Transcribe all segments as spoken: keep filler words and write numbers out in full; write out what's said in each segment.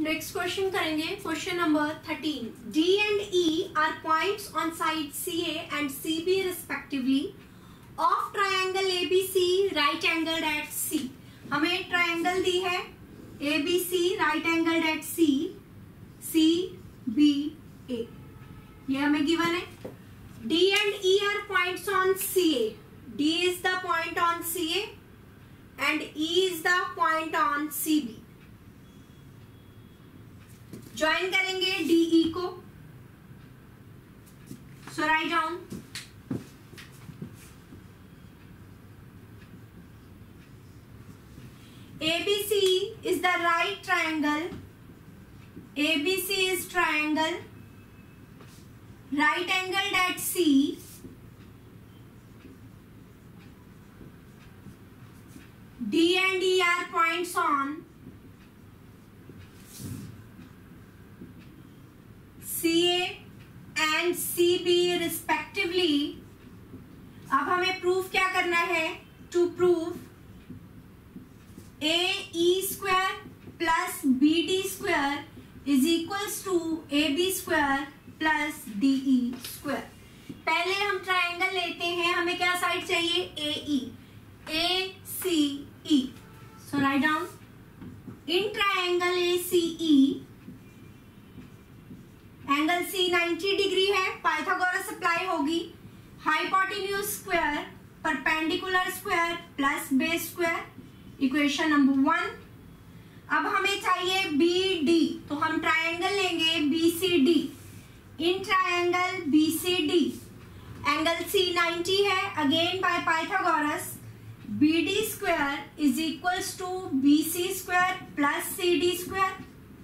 Next question करेंगे, question number thirteen. D and E are points on side C A and C B respectively of triangle A B C right angled at C. हमें triangle दी है A B C right angled at C, C B A, ये हमें given है। D and E are points on C A, D is the point on C A and E is the point on C B. Join करेंगे DE को, so write down A B C is the right triangle, A B C is triangle right angled at C, D and E are points on C A and C B respectively। अब हमें proof क्या करना है? To prove A E square plus B D square is equals to A B square plus D E square. पहले हम triangle लेते हैं, हमें क्या साइड चाहिए? A E, A C E. So write down in triangle A C E, angle C ninety degree है, Pythagoras apply होगी। Hypotenuse square perpendicular square plus base square, equation number one. अब हमें चाहिए बी डी, तो हम triangle लेंगे B C D. In triangle B C D angle C ninety है, again by Pythagoras B D square is equals to B C square plus C D square.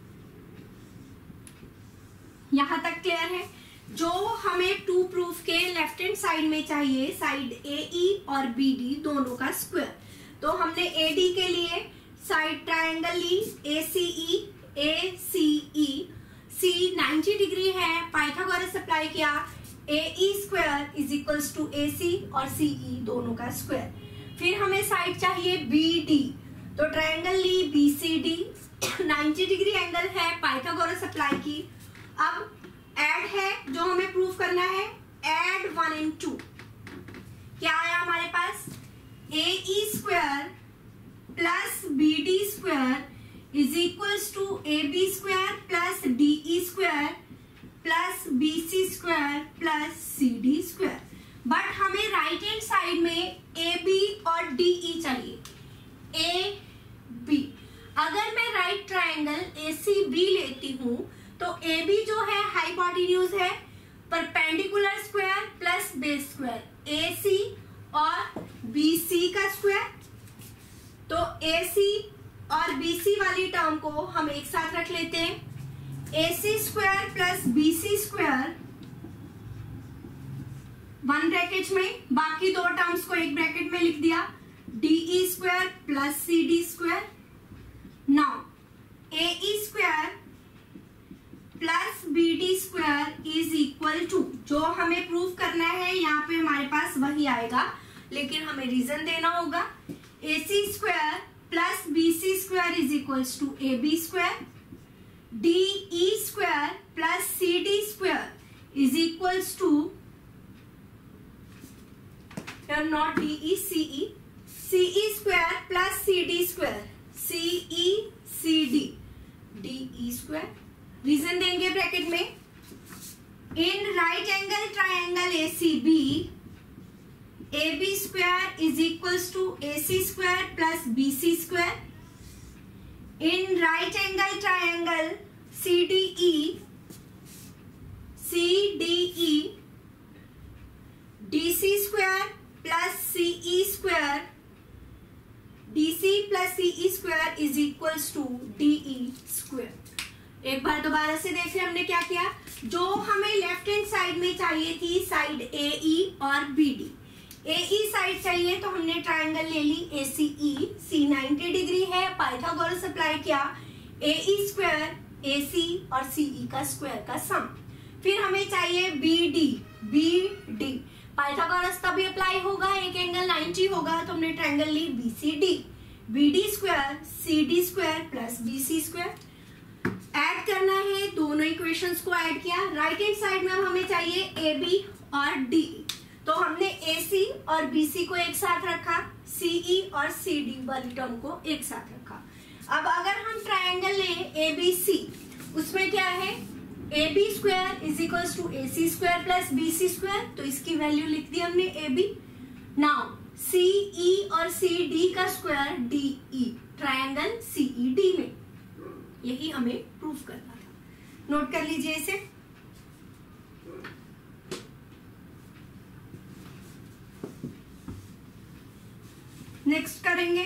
यहां तक clear है? जो हमें to proof के left hand side में चाहिए, side A E और बी डी दोनों का स्क्वायर, तो हमने ए डी के लिए साइड ट्रायंगल ली A C E, A C E, C ninety degree है, पाइथागोरस अप्लाई किया, A E square is equals to A C और सी ई दोनों का स्क्वायर। फिर हमें साइड चाहिए बी डी, तो ट्रायंगल ली B C D, ninety degree angle है, पाइथागोरस अप्लाई की। अब ऐड है जो हमें प्रूफ करना है, ऐड वन एंड टू। क्या आया हमारे पास? A E square plus B D square is equals to A B square plus D E square plus B C square plus C D square. But हमें right hand side में A B और D E चाहिए, A B. अगर मैं right triangle A C B लेती हूं तो A B जो है हाइपोटेन्यूज है, perpendicular square plus base square, A C और बी सी का स्क्वायर। तो ए सी और बी सी वाली टर्म को हम एक साथ रख लेते हैं, A C square plus B C square one bracket में, बाकी दो टर्म्स को एक ब्रैकेट में लिख दिया, D E square plus C D square. Now A E square plus B D square is equal to, जो हमें प्रूफ करना है यहाँ पे हमारे पास वही आएगा, लेकिन हमें रीजन देना होगा। A C square plus B C square is equals to A B square, D E square plus C D square is equals to, not D E, C E, C E square plus C D square, C E C D, D E square. Reason देंगे bracket में, in right angle triangle A C B, A B square is equals to A C square plus B C square. In right angle triangle C D E, C D E, D C square plus C E square, D C plus C E square is equals to D E square. एक बार दोबारा से देख रहे हमने क्या किया, जो हमें लेफ्ट हैंड साइड में चाहिए थी साइड ए ई और B D, A E side चाहिए तो हमने ट्रायंगल ले ली A C E, C ninety degree है, पाइथागोरस अप्लाई किया, A E square, A C और सी ई का स्क्वायर का सम। फिर हमें चाहिए B D, B D Pythagoras तभी अप्लाई होगा, एक एंगल नाइंटी होगा, तो हमने ट्रायंगल ली B C D, B D square C D square plus B C square. करना है, दोनों इक्वेशंस को ऐड किया। राइट हैंड साइड में अब हमें चाहिए ए बी और डी, तो हमने ए सी और बी सी को एक साथ रखा, सी ई और सी डी वाली टर्म को एक साथ रखा। अब अगर हम ट्रायंगल लें ए बी सी, उसमें क्या है, A B square is equal to A C square plus B C square, तो इसकी वैल्यू लिख दी हमने A B. Now C E और सी डी का square D E, triangle C E D में, यही हमें प्रूफ करना था। नोट कर लीजिए इसे। नेक्स्ट करेंगे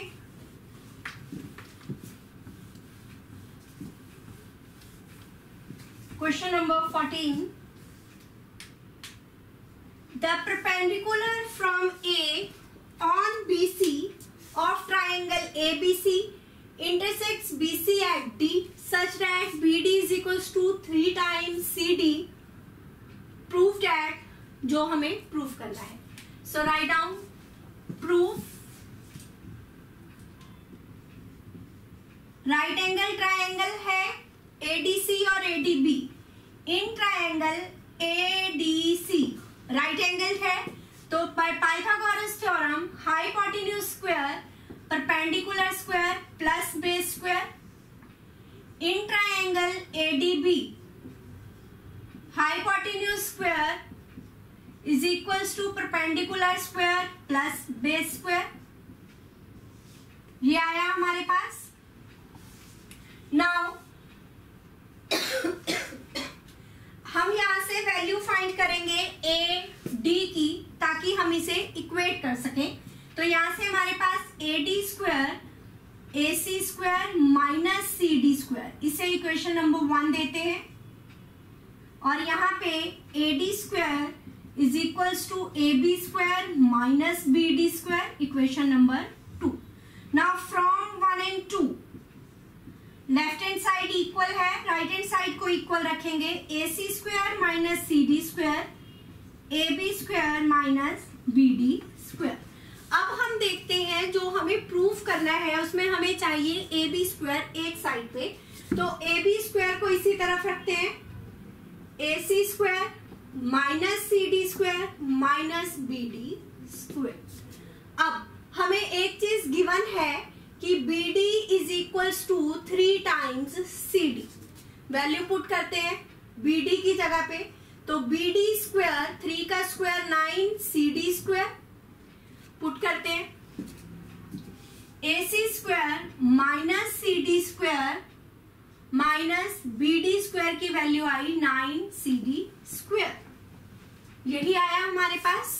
question number fourteen. The perpendicular from A on B C of triangle A B C intersects B C at D such that B D is equals to three times C D. Prove that, जो हमें prove करना है। So write down proof right angle triangle है A D C और A D B। in triangle A D C right angle है, तो by Pythagoras theorem hypotenuse square perpendicular square plus base square in triangle ADB hypotenuse square is equals to perpendicular square plus base square. ये आया हमारे पास। Now हम यहां से value find करेंगे A D की, ताकि हम इसे इक्वेट कर सकें। तो यहां से हमारे पास A D square A C square minus C D square, इसे इक्वेशन नंबर वन देते हैं। और यहाँ पे A D square is equals to A B square minus B D square, equation number two. Now from one and two left hand side equal है, right hand side को equal रखेंगे। A C square minus C D square A B square minus B D square. अब हम देखते हैं जो हमें proof करना है, उसमें हमें चाहिए ए बी स्क्वायर एक साइड पे, तो ए बी स्क्वायर को इसी तरफ रखते हैं। A C square minus C D square minus B D square. अब हमें एक चीज गिवन है कि B D is equals to three times C D. Value put करते हैं बी डी की जगह पे, तो बी डी स्क्वायर थ्री का square nine C D square put करते हैं। A C square minus C D square minus B D square की वैल्यू आई नाइन सी डी स्क्वायर, यही आया हमारे पास।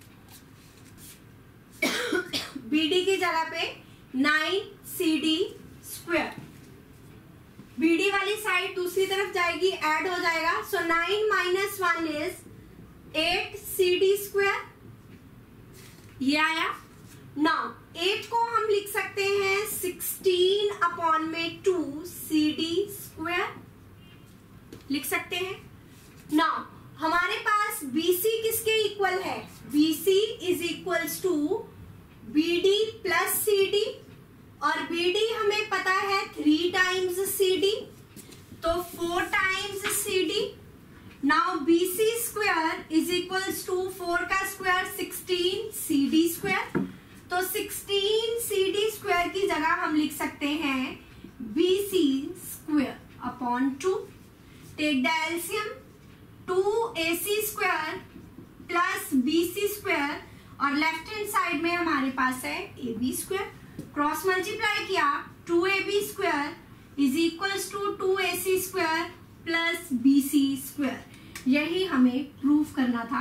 बी डी की जगह पे nine C D square, B D वाली साइड दूसरी तरफ जाएगी, ऐड हो जाएगा। So nine minus one is eight C D square, ये आया। नाउ एट को हम लिख सकते हैं सिक्सटीन अपॉन में टू सी डी स्क्वायर लिख सकते हैं। नाउ हमारे पास बी सी किसके इक्वल है, B C is equals to B D plus C D, और बी डी हमें पता है थ्री टाइम्स सी डी, तो four times C D. Now B C square is equals to four का square sixteen C D square, तो sixteen C D square की जगह हम लिख सकते हैं B C square upon two. Take the LCM, two A C square plus B C square, और left hand side में हमारे पास है A B square. Cross multiply किया, two A B square is equals to two A C square plus B C square, यही हमें proof करना था।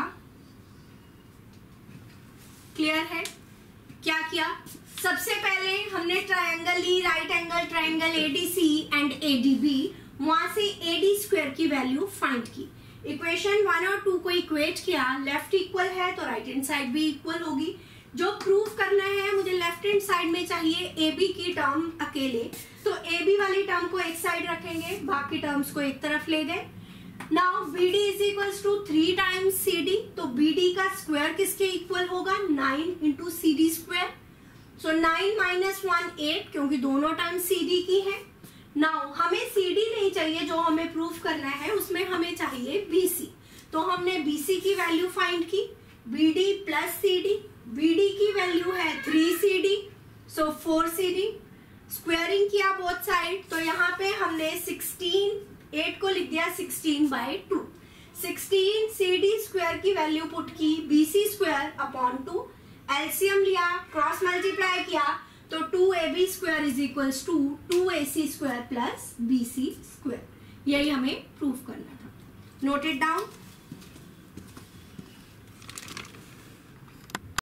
क्लियर है? क्या किया, सबसे पहले हमने ट्रायंगल ली, right angle triangle ADC and ADB, वहां से एडी स्क्वायर की वैल्यू फाइंड की। इक्वेशन वन और टू को इक्वेट किया, लेफ्ट इक्वल है तो राइट हैंड साइड भी इक्वल होगी। जो प्रूफ करना है, मुझे लेफ्ट हैंड साइड में चाहिए ए बी की टर्म अकेले, तो ए बी वाली टर्म को एक साइड रखेंगे, बाकी टर्म्स को एक तरफ ले गए। Now B D is equals to three times C D, तो बी डी का स्क्वायर किसके इक्वल होगा, nine into C D square. So nine minus one eight, क्योंकि दोनों टर्म सी डी की है। नाउ हमें सी डी नहीं चाहिए, जो हमें प्रूफ करना है उसमें हमें चाहिए बी सी। तो हमने बी सी की वैल्यू फाइंड की, B D plus C D, B D की वैल्यू है three C D, so four C D. Squaring किया बोथ साइड, तो यहाँ पे हमने सिक्सटीन, एट को लिख दिया sixteen by two. Sixteen C D square की वैल्यू पुट की, B C square upon two, LCM लिया, क्रॉस मल्टीप्लाई किया, तो two A B square is equals to two A C square plus B C square. यही हमें proof करना था। Note it down.